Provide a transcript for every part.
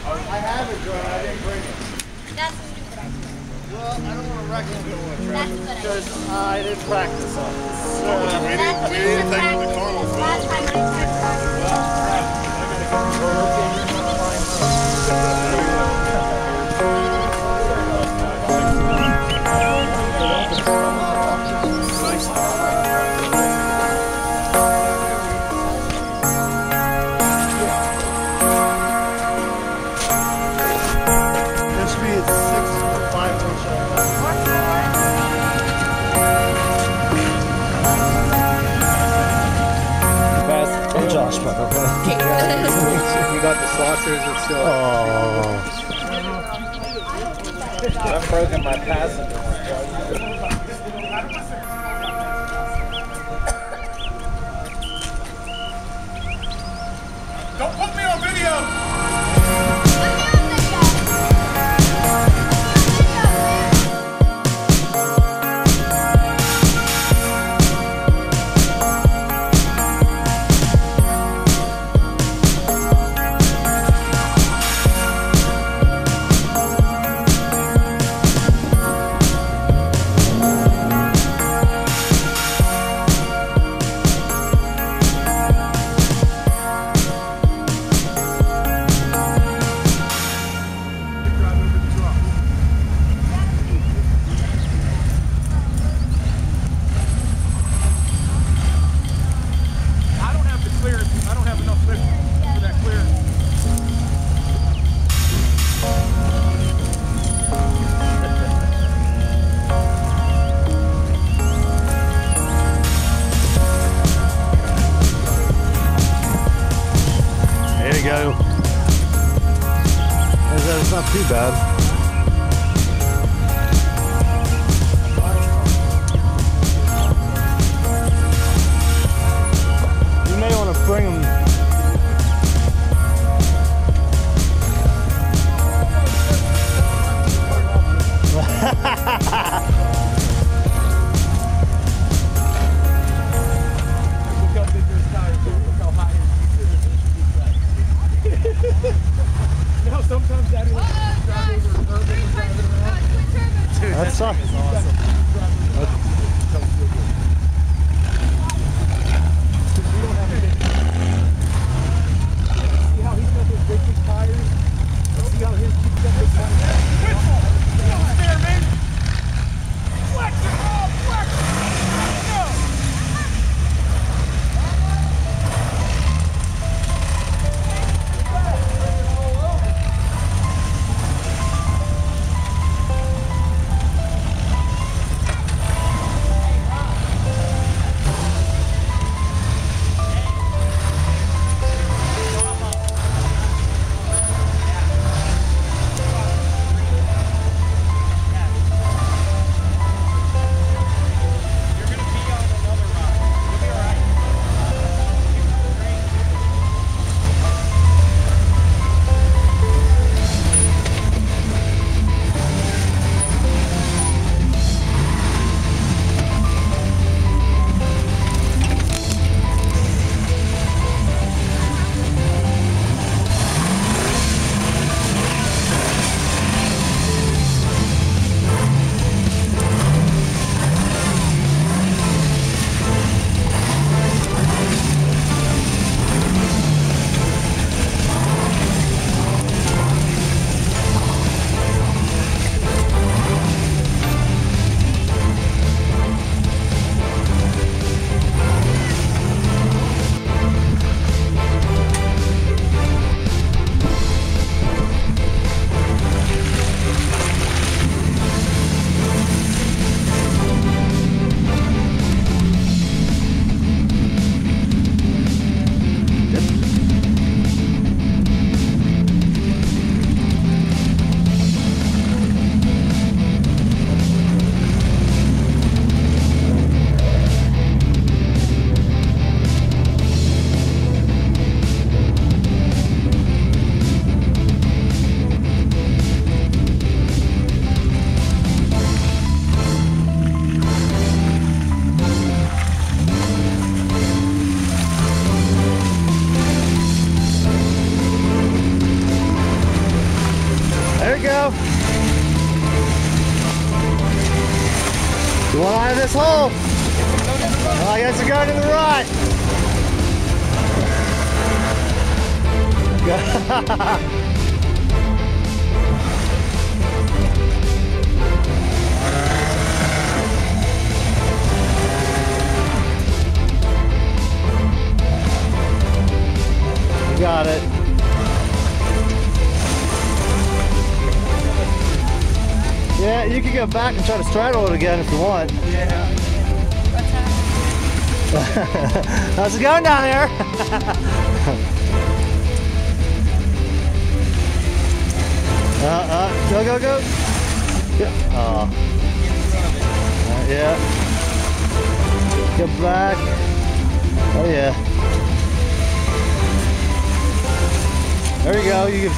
I have it, Jordan. I didn't bring it. That's a stupid idea. Well, I don't want to wreck it That's a good idea. because I didn't practice on this. We didn't take the carnal for Last time I tried This should be a 6'5" I'm Josh, by the way. You got the saucers and still. Oh. I've broken my passenger. Don't put me on video! There you go. It's not too bad. You may want to bring them. Sometimes Daddy lets me drive over a curb and drive it around. Dude, That sucks. Awesome. See how he's got those big tires? See how his keeps got those tires? There, man. Flex it up, flex it. Go. One eye of this hole. Oh, I guess you're going to the right. Got it. Yeah, you can go back and try to straddle it again if you want. Yeah. How's it going down there? Go, go, go. Yeah. Yeah. Get back. Oh yeah. There you go. You can.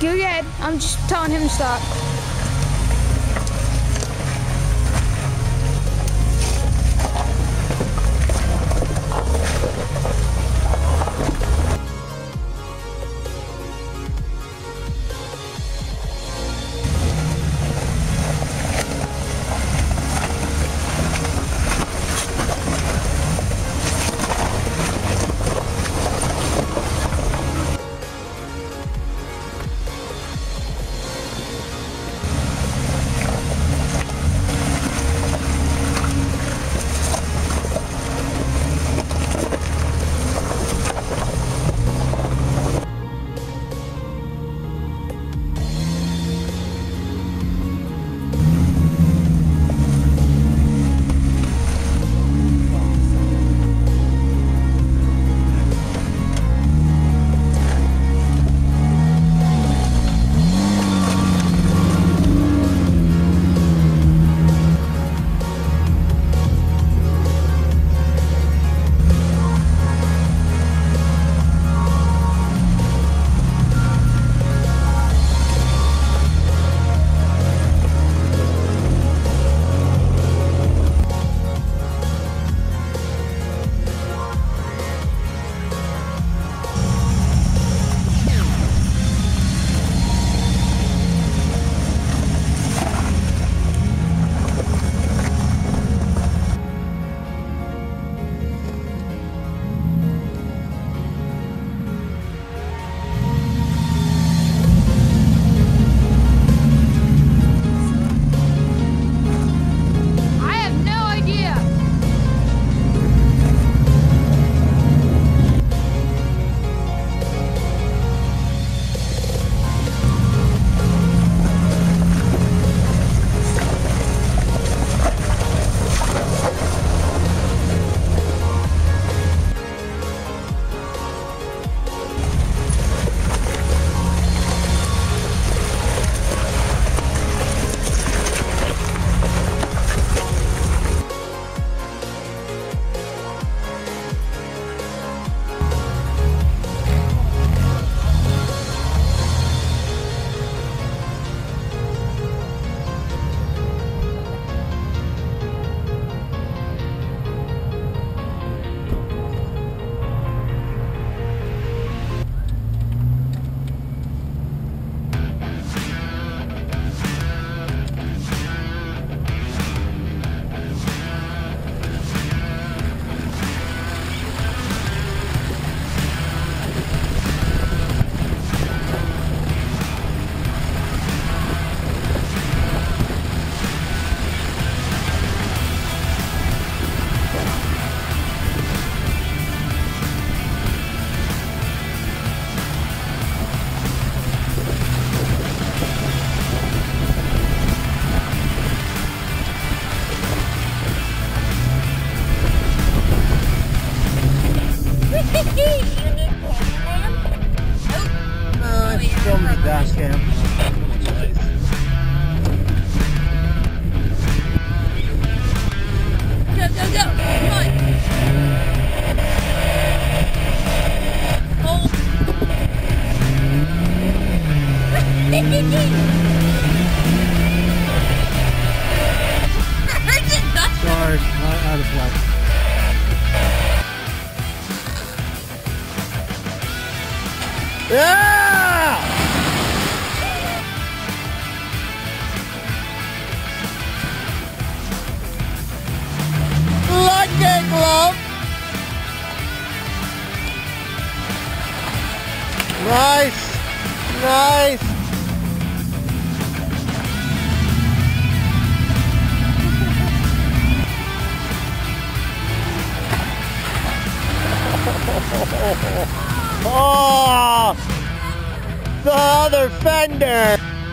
Go ahead. I'm just telling him to stop. Film the dash cam. Go, go, go. Come on. Hold. Sorry, out of flight. Yeah! Lightning glove. Nice, nice. Oh, the other fender.